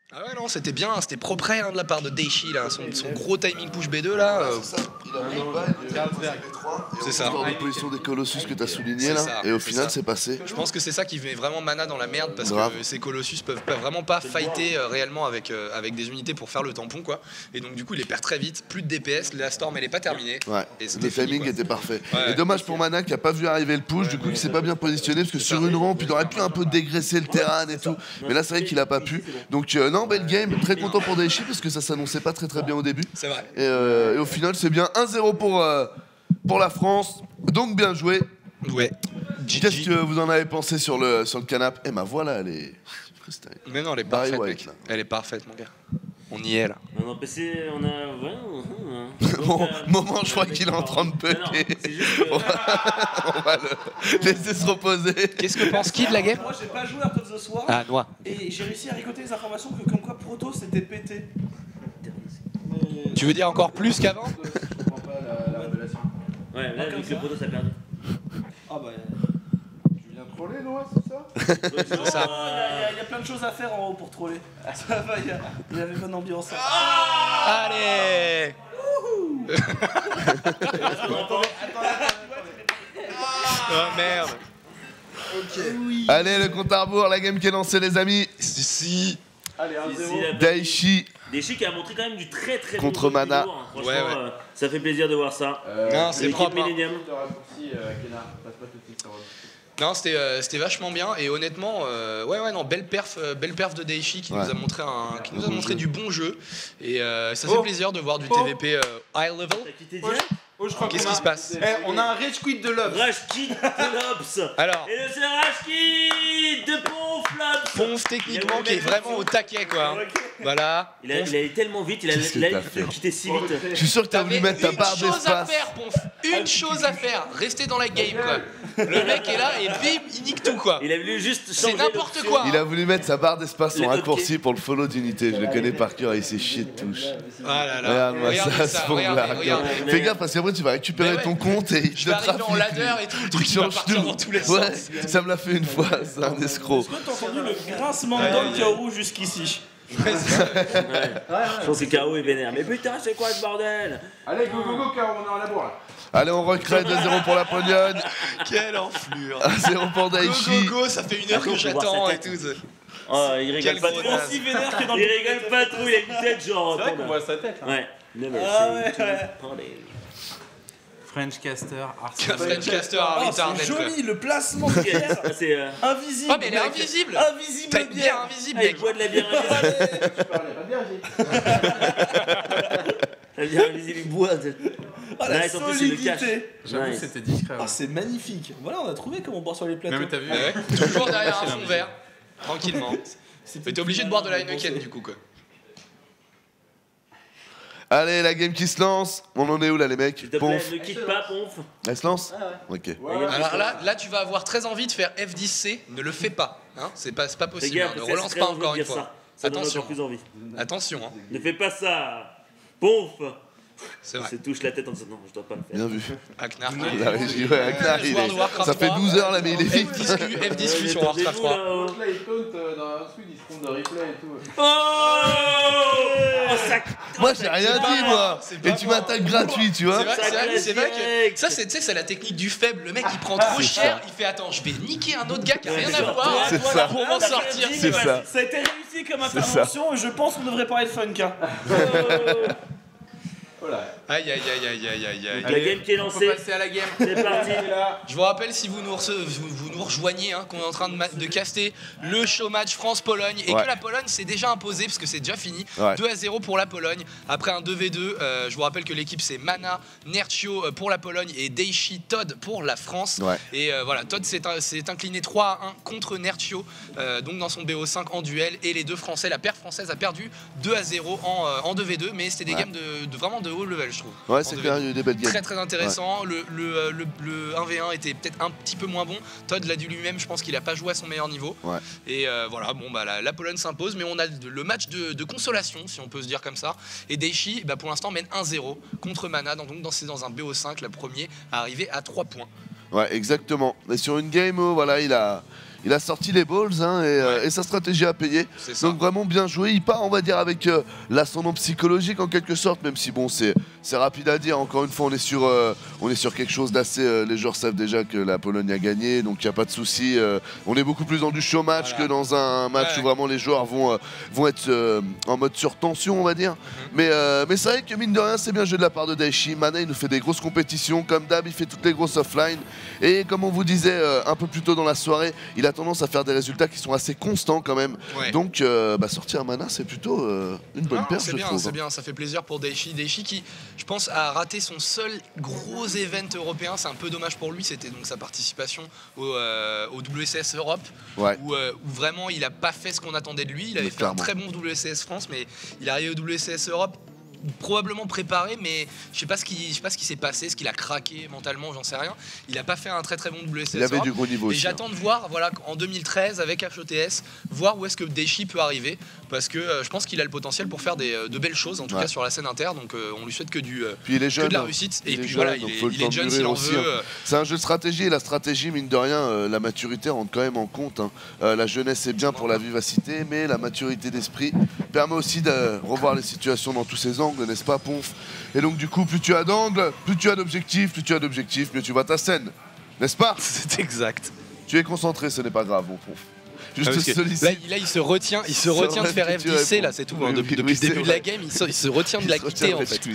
Ah ouais non c'était bien, c'était propre hein, de la part de Daichi là, son gros timing push B2 là. C'est ça, il a pris une balle, il a fait B3, C'est ça. de position des Colossus que tu as souligné là, ça, et au c'est final ça. c'est passé. Je pense que c'est ça qui met vraiment Mana dans la merde parce Grave. que ces Colossus peuvent vraiment pas fighter réellement avec des unités pour faire le tampon quoi. Et donc du coup il les perd très vite, plus de DPS, la Storm elle est pas terminée. Ouais, Et le timing fini, était parfait. Ouais. Et dommage pour Mana qui a pas vu arriver le push, du coup qui s'est pas bien positionné parce que sur une rampe il aurait pu un peu dégraisser le terrain et tout. Mais là c'est vrai qu'il a pas pu. Donc non, belle game, très content pour Daichi parce que ça s'annonçait pas très bien au début. C'est vrai. Et au final c'est bien 1-0 pour la France. Donc bien joué. Ouais. Qu'est-ce que vous en avez pensé sur le canap'? Eh ma voilà, elle est freestyle. Mais non elle est Barry parfaite White, mec. là. Elle est parfaite mon gars. On y est là. On a PC, on a. Bon, moment, je crois qu'il est en train de péter. C'est juste que. On va le laisser se reposer. Qu'est-ce que pense qui de la game? Moi j'ai pas joué à Top of the Soir Ah noix. et j'ai réussi à récolter les informations que comme quoi Proto c'était pété. Tu veux dire encore plus qu'avant? Je comprends pas la révélation. Ouais, là, comme vu que ça. Proto ça a perdu. Ah bah. Tu viens troller, Noah, c'est ça? C'est ça. Il y a plein de choses à faire en haut pour troller. Ça va, il y avait bonne ambiance. Allez. Oh merde. Allez, le compte à rebours, la game qui est lancée, les amis. Si. Allez, 1-0. Daichi Daichi qui a montré quand même du très très Contre bon jeu Mana. du jour, hein. Franchement, Ouais. Ça fait plaisir de voir ça. Non, c'est L'équipe propre. Hein. Millennium. Non, c'était vachement bien et honnêtement, ouais, non, belle perf de Daichi qui Ouais. nous a montré du bon jeu et ça fait plaisir de voir du TVP high level. T'as quitté direct. Oh, je crois Qu'est-ce qu'on a- qui se passe? Eh, on a un rage quit de love. Rage Kid de Lobs. Alors, Et le c'est Rage Kid de Ponf Lobs. Ponf techniquement qui est vraiment au taquet quoi. Hein. Voilà. Il allait tellement vite, il Qu'est-ce que allait t'as fait quitter si vite. Je suis sûr que t'as voulu mettre ta barre Une chose à d'espace. faire, Ponf. Une chose à faire. Rester dans la game quoi. Le mec est là et bim, il nique tout quoi. Il a voulu juste C'est changer n'importe l'option. quoi. Il a voulu mettre sa barre d'espace Les en raccourci hotkey. pour le follow d'unité. Je le connais par cœur, il s'est chié de touche. Ah là là. Regarde-moi Regardez ça, ce là. regardez. Fais gaffe parce qu'après tu vas récupérer Mais ouais. ton compte et Je vais arriver en ladder et tout, le truc il va partir dans tous les Ouais, sens. ça me l'a fait une fois, c'est un escroc. Est-ce que t'as entendu le grincement de dents de Kaoru jusqu'ici? Je pense que K.O. est vénère. Mais putain, c'est quoi ce bordel? Allez, go, go, go, car on est en labour là. Allez, on recrée 2-0 pour la Pologne. Quelle enflure. 1-0 pour Go Daichi. go go, ça fait une heure que Attends, faut voir j'attends sa et tête. tout. Oh, il rigole Quel pas gros trop. naze. Aussi vénère que dans Il le rigole pas trop, il a une tête genre. C'est vrai qu'on voit sa tête là. Ouais. Never Ah say ouais, to ouais. party. French Caster, Un Arsenal. French caster Oh, retarded c'est quoi. joli, le placement de pierre. Ça, c'est. Invisible. Ah mais elle est mec. invisible. Invisible T'as une bière bière. invisible Ah, il mec. boit de la bière invisible. Je parlais pas bien, j'ai. La bière invisible, il boit. Oh, la Nice, en plus, il le cache. solidité. J'avoue, Nice. c'était discret. Ah, c'est magnifique. Voilà, on a trouvé comment boire sur les plateaux. Même t'as vu. Ouais, toujours derrière un fond vert, tranquillement. Mais t'es obligé de boire de la Heineken du coup quoi. Allez, la game qui se lance. On en est où là, les mecs? S'il te plaît, Ponf. ne quitte pas, Ponf. Elle se lance? Ok. Alors là tu vas avoir très envie de faire F10C, ne le fais pas. Hein, c'est pas Fais possible, gaffe, hein, ne c'est relance très pas envie de encore une dire fois. ça. Ça donne Attention, encore plus envie. attention, hein. Ne fais pas ça. Ponf. C'est vrai. Se touche la tête en disant non, je dois pas le faire. Bien vu. Aknar. La régie, ouais, Aknar, il joueur de est- Warcraft ça fait 3. 12 heures là, mais il est vite. F10Q sur Warcraft 3. L'autre là, il taunt dans un squid, il se trompe de replay et tout. Oh, ça. Moi, j'ai rien pas dit, moi, moi. c'est pas Et tu moi. m'attaques gratuit, tu vois. C'est vrai que direct. ça c'est la technique du faible. Le mec il prend trop cher, il fait attends, je vais niquer un autre gars qui a rien à voir C'est ça. pour m'en sortir. C'est ça. Ça a été réussi comme C'est intervention et je pense qu'on devrait parler de funk. Hein. Voilà. Aïe aïe aïe aïe aïe aïe aïe. La game qui est Faut lancée. passer à la game. C'est parti. Et là, Je vous rappelle si vous nous rejoignez hein, qu'on est en train de caster le show match France-Pologne et Ouais. que la Pologne s'est déjà imposée parce que c'est déjà fini. Ouais. 2-0 pour la Pologne. Après un 2v2, je vous rappelle que l'équipe c'est Mana, Nerchio pour la Pologne et Daichi Todd pour la France. Ouais. Et voilà, Todd s'est incliné 3-1 contre Nerchio, donc dans son BO5 en duel. Et les deux Français, la paire française a perdu 2-0 en 2v2, mais c'était des Ouais. games de vraiment de haut level, je trouve. Ouais, En c'est 2v2. clair, il y a eu des belles games. Très très intéressant. Le 1v1 était peut-être un petit peu moins bon. Todd l'a dit lui-même, je pense qu'il a pas joué à son meilleur niveau. Ouais. Et voilà, bon bah la Pologne s'impose, mais on a le match de consolation, si on peut se dire comme ça. Et Daichi, bah, pour l'instant, mène 1-0 contre Mana, donc c'est dans un BO5, le premier à arriver à 3 points. Ouais, exactement. Et sur une game, voilà, il a il a sorti les balls hein, et sa stratégie a payé. Donc vraiment bien joué. Il part, on va dire, avec l'ascendant psychologique en quelque sorte, même si bon, c'est rapide à dire. Encore une fois, on est sur quelque chose d'assez. Les joueurs savent déjà que la Pologne a gagné, donc il n'y a pas de souci. On est beaucoup plus dans du show match que dans un match où vraiment les joueurs vont être en mode surtension, on va dire. Mais c'est vrai que mine de rien, c'est bien joué de la part de Daichi. Mana, il nous fait des grosses compétitions. Comme d'hab, il fait toutes les grosses offline. Et comme on vous disait un peu plus tôt dans la soirée, il a tendance à faire des résultats qui sont assez constants quand même. Donc sortir Mana, c'est plutôt une bonne perche, je trouve. C'est bien, ça fait plaisir pour Daichi. Daichi qui, je pense, a raté son seul gros event européen. C'est un peu dommage pour lui. C'était donc sa participation au WCS Europe, où vraiment il n'a pas fait ce qu'on attendait de lui. Il avait fait un très bon WCS France, mais il est arrivé au WCS Europe probablement préparé, mais je sais pas ce qui s'est passé, ce qu'il a craqué mentalement, j'en sais rien. Il a pas fait un très très bon WCS. Il avait du gros niveau. Et j'attends de voir, voilà, en 2013 avec HOTS, voir où est-ce que Daichi peut arriver, parce que je pense qu'il a le potentiel pour faire de belles choses, en tout cas sur la scène inter. Donc on lui souhaite que puis il est jeune, que de la réussite. Et puis jeune, voilà, il est jeune s'il en veut. C'est un jeu de stratégie, et la stratégie, mine de rien, la maturité rentre quand même en compte. La jeunesse c'est bien pour la vivacité, mais la maturité d'esprit permet aussi de revoir les situations dans tous ses angles, n'est-ce pas, Ponf? Et donc du coup, plus tu as d'angles, plus tu as d'objectifs, mieux tu vois ta scène, n'est-ce pas? C'est exact. Tu es concentré, ce n'est pas grave, mon Ponf. Là, il se retient de faire FDC, là, c'est tout. Depuis le début de la game, il se retient de la quitter, en fait.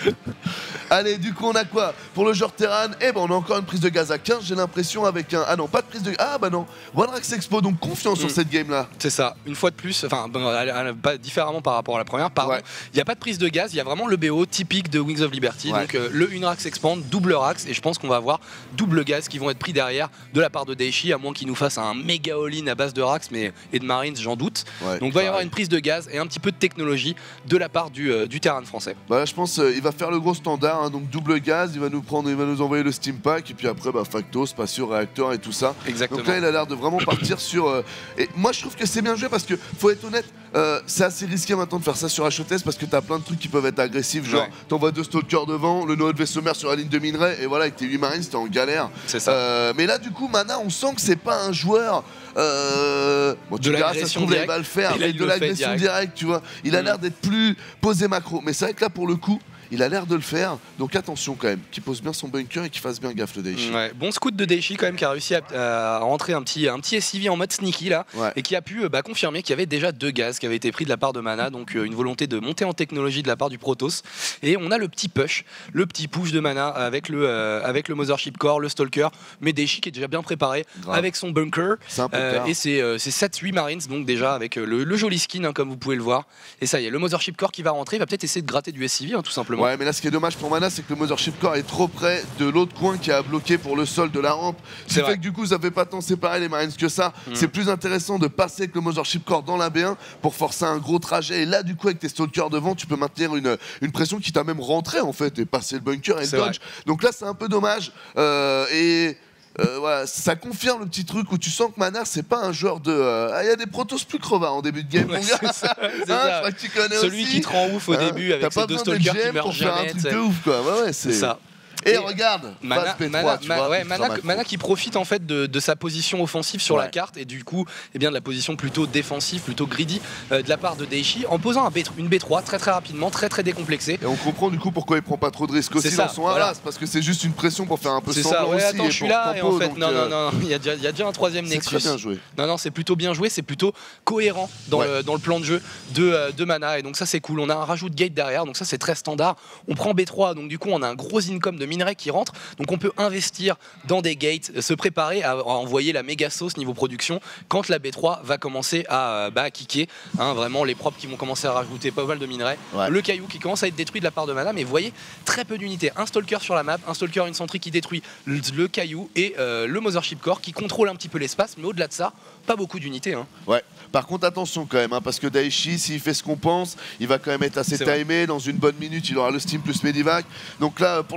Allez, du coup, on a quoi pour le joueur Terran? On a encore une prise de gaz à 15, j'ai l'impression, avec un... Ah non, pas de prise de... Ah bah non, OneRax Expo, donc confiance sur cette game-là. C'est ça, une fois de plus, enfin, pas différemment par rapport à la première, pardon. Il n'y a pas de prise de gaz, il y a vraiment le BO typique de Wings of Liberty, donc le Unrax Expand, double Rax, et je pense qu'on va avoir double gaz qui vont être pris derrière de la part de Daichi, à moins qu'il nous fasse un méga all-in à base de Rax, et de Marines, j'en doute. Donc il va y avoir une prise de gaz et un petit peu de technologie de la part du Terran français. Je pense il va faire le gros standard, donc double gaz, il va nous envoyer le Steam Pack, et puis après facto, spatio, réacteur et tout ça. Exactement. Donc là il a l'air de vraiment partir sur... Et moi je trouve que c'est bien joué parce que, faut être honnête, c'est assez risqué maintenant de faire ça sur HOTS parce que t'as plein de trucs qui peuvent être agressifs, genre t'envoies 2 stalkers devant, le Noël vaisseau mère sur la ligne de minerai, et voilà, avec tes 8 marines t'es en galère. C'est ça. Mais là du coup, Mana, on sent que c'est pas un joueur... de l'agression directe, il va le faire, mais de l'agression directe, tu vois. Il a l'air d'être plus posé macro. Mais c'est vrai que là, pour le coup, il a l'air de le faire. Donc attention quand même, qu'il pose bien son bunker et qu'il fasse bien gaffe le Daichi. Bon scout de Daichi quand même, qui a réussi à rentrer un petit SCV en mode sneaky là, et qui a pu confirmer qu'il y avait déjà 2 gaz qui avaient été pris de la part de Mana, donc une volonté de monter en technologie de la part du Protoss. Et on a le petit push de Mana avec le Mothership Core, le Stalker, mais Daichi qui est déjà bien préparé avec son bunker et c'est 7-8 Marines, donc déjà avec le joli skin comme vous pouvez le voir. Et ça y est, le Mothership Core qui va rentrer, il va peut-être essayer de gratter du SCV tout simplement. Ouais, mais là ce qui est dommage pour Mana, c'est que le Mothership Core est trop près de l'autre coin qui a bloqué pour le sol de la rampe. Ce qui fait que du coup ça fait pas tant séparer les Marines que ça. C'est plus intéressant de passer avec le Mothership Core dans la B1 pour forcer un gros trajet. Et là du coup avec tes stalkers devant, tu peux maintenir une pression qui t'a même rentré en fait et passer le bunker et le dodge. Donc là c'est un peu dommage. Voilà, ça confirme le petit truc où tu sens que Mana c'est pas un joueur de... Il y a des Protoss plus crevards en début de game, mon gars. C'est ça. Je crois que tu connais celui qui te rend ouf au début avec ses 2 stalkers qui meurent jamais. Un truc de ouf quoi. C'est ça. Et regarde, Mana qui profite en fait de sa position offensive sur la carte et du coup de la position plutôt défensive, plutôt greedy de la part de Daichi en posant une B3 très très rapidement, très très décomplexé. Et on comprend du coup pourquoi il prend pas trop de risques aussi dans son Arras, parce que c'est juste une pression pour faire un peu semblant aussi. Attends, je suis là et en fait non, il y a déjà un 3ème Nexus. C'est très bien joué. Non, c'est plutôt bien joué, c'est plutôt cohérent dans le plan de jeu de Mana, et donc ça c'est cool. On a un rajout de gate derrière, donc ça c'est très standard. On prend B3, donc du coup on a un gros income de minerais qui rentre, donc on peut investir dans des gates, se préparer à envoyer la méga sauce niveau production quand la B3 va commencer à kicker, vraiment les propres qui vont commencer à rajouter pas mal de minerais, le caillou qui commence à être détruit de la part de Mana, mais vous voyez très peu d'unités, un stalker sur la map, un stalker, une sentry qui détruit le caillou et le Mothership Core qui contrôle un petit peu l'espace, mais au-delà de ça pas beaucoup d'unités. Par contre attention quand même, parce que Daichi s'il fait ce qu'on pense, il va quand même être assez timé, dans une bonne minute il aura le Steam plus Medivac, donc là pour le moment pas de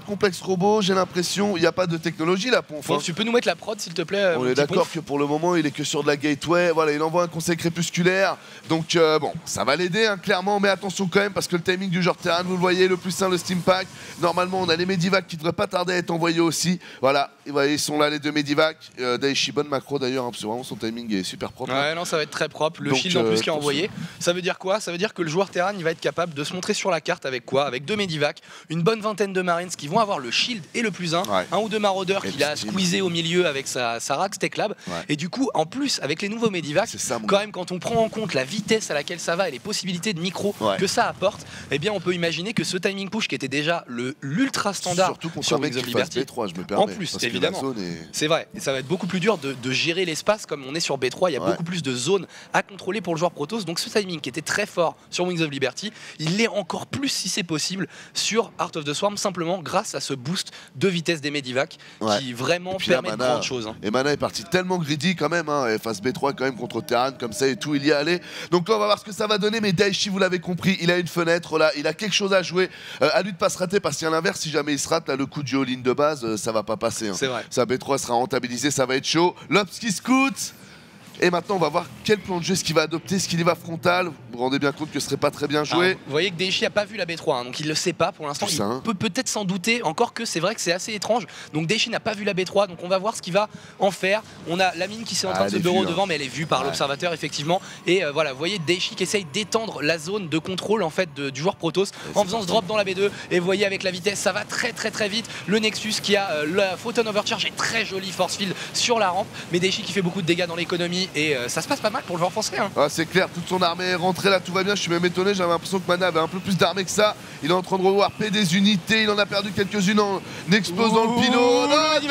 de complexe robot, j'ai l'impression. Il n'y a pas de technologie là, Ponf. Bon, tu peux nous mettre la prod s'il te plaît. On est d'accord que pour le moment, il est que sur de la gateway. Voilà, il envoie un conseil crépusculaire. Donc bon, ça va l'aider hein, clairement, mais attention quand même parce que le timing du joueur Terran, vous le voyez, le plus simple, le Steam Pack. Normalement, on a les Medivac qui devraient pas tarder à être envoyés aussi. Voilà, ils sont là les deux Medivac. Daichi, bonne macro d'ailleurs, hein, parce que vraiment son timing est super propre. Ouais, non, ça va être très propre. Le donc, shield en plus qui est envoyé. Ça veut dire quoi? Ça veut dire que le joueur Terran, il va être capable de se montrer sur la carte avec quoi? Avec 2 Medivac, une bonne vingtaine de Marines qui vont avoir le shield et le +1, un ou deux maraudeurs qu'il a squeezé au milieu avec sa Rax Tech Lab. Et du coup, en plus, avec les nouveaux Medivac, quand même, quand on prend en compte la vitesse à laquelle ça va et les possibilités de micro que ça apporte, eh bien, on peut imaginer que ce timing push qui était déjà l'ultra standard surtout contre sur un mec Wings of qui Liberty, fasse B3, je me permets, en plus, parce que évidemment, la zone est... c'est vrai, et ça va être beaucoup plus dur de gérer l'espace comme on est sur B3. Il y a beaucoup plus de zones à contrôler pour le joueur Protoss. Donc ce timing qui était très fort sur Wings of Liberty, il l'est encore plus si c'est possible sur Heart of the Swarm, simplement grâce à ce boost de vitesse des Medivac qui vraiment permet de grandes choses. Et Mana est parti tellement greedy quand même, hein, face B3 quand même contre Terran comme ça et tout, il y est allé. Donc là on va voir ce que ça va donner, mais Daichi, vous l'avez compris, il a une fenêtre là, il a quelque chose à jouer. À lui de pas se rater, parce qu'à l'inverse, si jamais il se rate, là le coup du all-in de base, ça va pas passer. Hein. C'est vrai. Sa B3 sera rentabilisé, ça va être chaud. L'Ops qui scoot. Et maintenant, on va voir quel plan de jeu est-ce qu'il va adopter, est-ce qu'il y va frontal. Vous vous rendez bien compte que ce serait pas très bien joué. Alors, vous voyez que Daichi n'a pas vu la B3, hein, donc il le sait pas pour l'instant. Il peut peut-être s'en douter, encore que c'est vrai que c'est assez étrange. Donc Daichi n'a pas vu la B3, donc on va voir ce qu'il va en faire. On a la mine qui s'est en train de se bureau devant, mais elle est vue par l'observateur effectivement. Et voilà, vous voyez Daichi qui essaye d'étendre la zone de contrôle en fait du joueur Protoss en faisant ce drop dans la B2. Et vous voyez avec la vitesse, ça va très vite. Le Nexus qui a la Photon Overcharge et très joli force field sur la rampe, mais Daichi qui fait beaucoup de dégâts dans l'économie et ça se passe pas mal pour le joueur français. Hein. Ah, c'est clair, toute son armée est rentrée là, tout va bien. Je suis même étonné, j'avais l'impression que Mana avait un peu plus d'armée que ça. Il est en train de rewarper des unités, il en a perdu quelques-unes en explosant le pylône.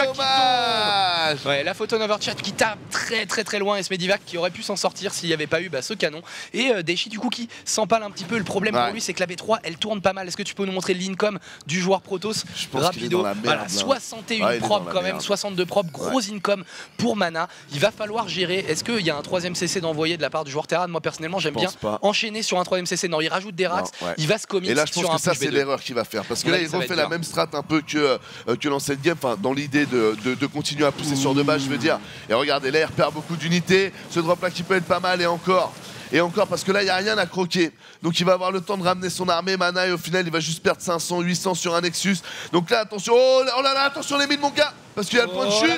Dommage. Ouais, la Photon Overcharge qui tape très loin et ce Medivac qui aurait pu s'en sortir s'il n'y avait pas eu ce canon. Et Daichi du coup qui s'empale un petit peu. Le problème pour lui, c'est que la B3 elle tourne pas mal. Est-ce que tu peux nous montrer l'income du joueur Protoss rapido? Voilà, 61 propres quand même, 62 propres, gros income pour Mana. Il va falloir gérer. Est-ce qu'il y a un troisième CC d'envoyer de la part du joueur Terran? Moi personnellement j'aime bien enchaîner sur un troisième CC. Non, il rajoute des racks, il va se commit. Et là je pense que ça c'est l'erreur qu'il va faire, parce que là il refait la même strat un peu que l'ancienne game, enfin dans l'idée de continuer à pousser sur 2 bases, je veux dire. Et regardez, là il repère beaucoup d'unités, ce drop là qui peut être pas mal et encore parce que là il n'y a rien à croquer. Donc il va avoir le temps de ramener son armée Mana et au final il va juste perdre 500, 800 sur un Nexus. Donc là attention, oh là là, attention les mines mon gars, parce qu'il y a le point de chute.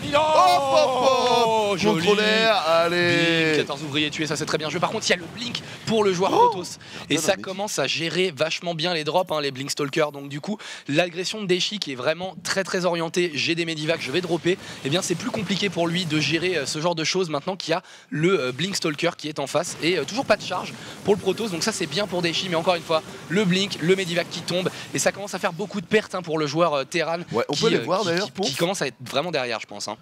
Contrôleur, allez. Blink, 14 ouvriers tués, ça c'est très bien joué. Par contre il y a le blink pour le joueur Protoss et ça commence à gérer vachement bien les drops, hein, les Blink Stalker. Donc du coup l'agression de Daichi qui est vraiment très orientée, j'ai des Medivac, je vais dropper, et bien c'est plus compliqué pour lui de gérer ce genre de choses maintenant qu'il y a le Blink Stalker qui est en face. Et toujours pas de charge pour le Protoss, donc ça c'est bien pour Daichi, mais encore une fois le blink, le Medivac qui tombe et ça commence à faire beaucoup de pertes hein, pour le joueur Terran peut les voir d'ailleurs qui commence à être vraiment derrière je pense. Hein.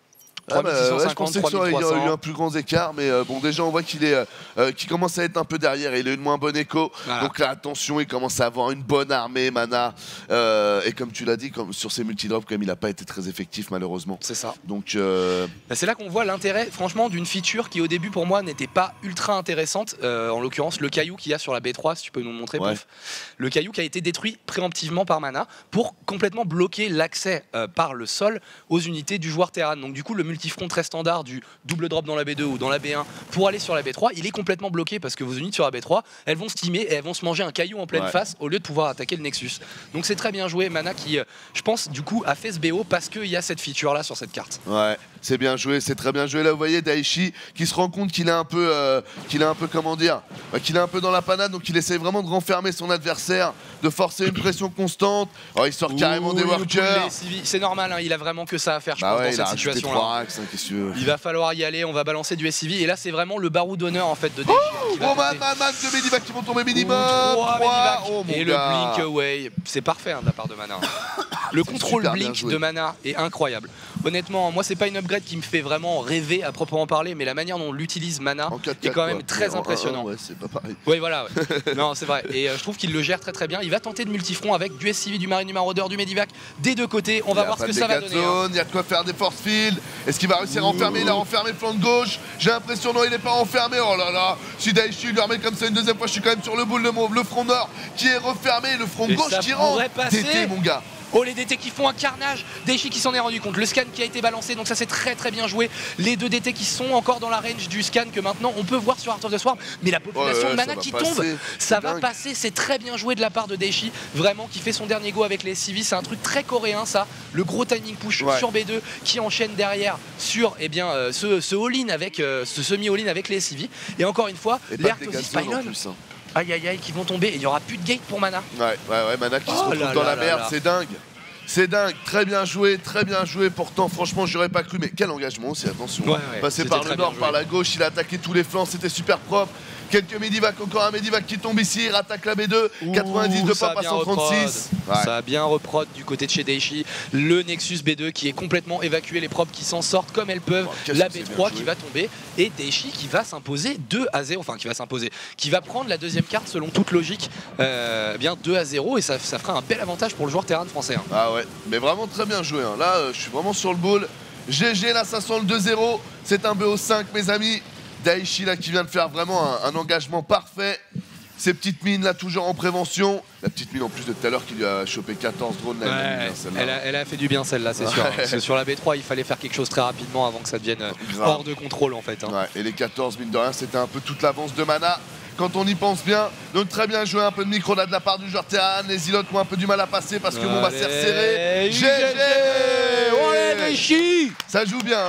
Ah je pensais qu'il y aurait eu un plus grand écart, mais bon déjà on voit qu'il commence à être un peu derrière et il a une moins bonne écho. Donc là attention, il commence à avoir une bonne armée Mana et comme tu l'as dit, comme sur ses multidrops quand même il n'a pas été très effectif malheureusement. C'est ça. Donc c'est là qu'on voit l'intérêt franchement d'une feature qui au début pour moi n'était pas ultra intéressante, en l'occurrence le caillou qu'il y a sur la B3, si tu peux nous le montrer. Le caillou qui a été détruit préemptivement par Mana pour complètement bloquer l'accès par le sol aux unités du joueur Terran. Donc du coup le multifront très standard du double drop dans la B2 ou dans la B1 pour aller sur la B3, il est complètement bloqué parce que vos unités sur la B3 elles vont steamer et elles vont se manger un caillou en pleine face au lieu de pouvoir attaquer le Nexus. Donc c'est très bien joué. Mana qui je pense du coup a fait ce BO parce qu'il y a cette feature là sur cette carte. Ouais, c'est bien joué, c'est très bien joué. Là vous voyez Daichi qui se rend compte qu'il est un peu comment dire, qu'il est un peu dans la panade, donc il essaie vraiment de renfermer son adversaire, de forcer une pression constante. Alors, il sort carrément des workers. C'est normal, hein, il a vraiment que ça à faire je pense dans cette situation là. Il va falloir y aller, on va balancer du SCV et là c'est vraiment le barreau d'honneur en fait de Daichi. Deux Medivac qui vont tomber minimum. 3 et le blink away, c'est parfait hein, de la part de Mana. Le contrôle blink de Mana est incroyable. Honnêtement, moi c'est pas une upgrade qui me fait vraiment rêver à proprement parler, mais la manière dont on l'utilise Mana est quand même très impressionnant. Ouais, c'est pas pareil. Oui, voilà. Non, c'est vrai. Et je trouve qu'il le gère très bien. Il va tenter de multifront avec du SCV, du Marine, du Maraudeur, du Medivac des deux côtés. On va voir ce que ça va donner. Il y a de quoi faire des force field. Est-ce qu'il va réussir à enfermer? Il a enfermé le flanc de gauche. J'ai l'impression non, il n'est pas enfermé. Oh là là. Si Daichi lui remet comme ça une deuxième fois, je suis quand même sur le boule, le front nord qui est refermé, le front gauche qui rentre. TT mon gars. Oh, les DT qui font un carnage. Daichi qui s'en est rendu compte. Le scan qui a été balancé, donc ça c'est très très bien joué. Les deux DT qui sont encore dans la range du scan que maintenant on peut voir sur Art of the Swarm. Mais la population de mana qui tombe, ça va passer. C'est très bien joué de la part de Daichi, vraiment qui fait son dernier go avec les SCV. C'est un truc très coréen ça. Le gros timing push sur B2 qui enchaîne derrière sur ce all-in avec ce semi-all-in avec les SCV. Et encore une fois, les Artosis Pylon. Aïe aïe aïe qui vont tomber et il n'y aura plus de gate pour Mana. Ouais, Mana qui se retrouve dans la merde, c'est dingue. C'est dingue, très bien joué, pourtant franchement j'aurais pas cru, mais quel engagement aussi, attention. Passer par le nord, par la gauche, il a attaqué tous les flancs, c'était super propre. Quelques Medivac, encore un Medivac qui tombe ici, il rattaque la B2, 90 de pop à 136. Ça a bien reprod du côté de chez Daichi. Le Nexus B2 qui est complètement évacué, les probes qui s'en sortent comme elles peuvent. La B3 qui va tomber et Daichi qui va s'imposer 2-0, enfin qui va s'imposer, qui va prendre la deuxième carte selon toute logique, bien 2-0 et ça fera un bel avantage pour le joueur terrain français. Ah ouais, mais vraiment très bien joué. Là, je suis vraiment sur le ball. GG, là ça sent le 2-0. C'est un BO5 mes amis. Daichi là qui vient de faire vraiment un engagement parfait. Ces petites mines là toujours en prévention. La petite mine en plus de tout à l'heure qui lui a chopé 14 drones. Elle a fait du bien celle-là, c'est sûr. Parce que sur la B3 il fallait faire quelque chose très rapidement avant que ça devienne hors de contrôle en fait. Et les 14 mine de rien c'était un peu toute l'avance de mana. Quand on y pense bien, donc très bien joué, un peu de micro là de la part du joueur Terran. Les Ilotes ont un peu du mal à passer parce que bon bah c'est resserré. GG. Ouais Daichi. Ça joue bien.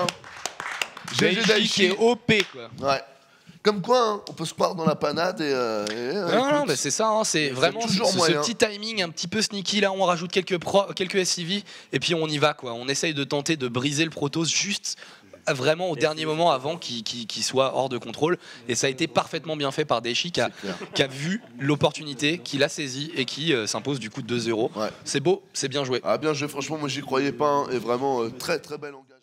Daichi qui est OP quoi. Ouais. Comme quoi, hein, on peut se croire dans la panade et non, mais c'est ça, hein, c'est vraiment ce petit timing un petit peu sneaky là, on rajoute quelques SCV et puis on y va quoi. On essaye de tenter de briser le Protoss juste vraiment au dernier moment avant qu'il soit hors de contrôle et ça a été parfaitement bien fait par Daichi qui a vu l'opportunité, qui l'a saisi et qui s'impose du coup de 2-0. C'est beau, c'est bien joué. Ah bien joué, franchement moi j'y croyais pas hein, et vraiment très très bel engagement.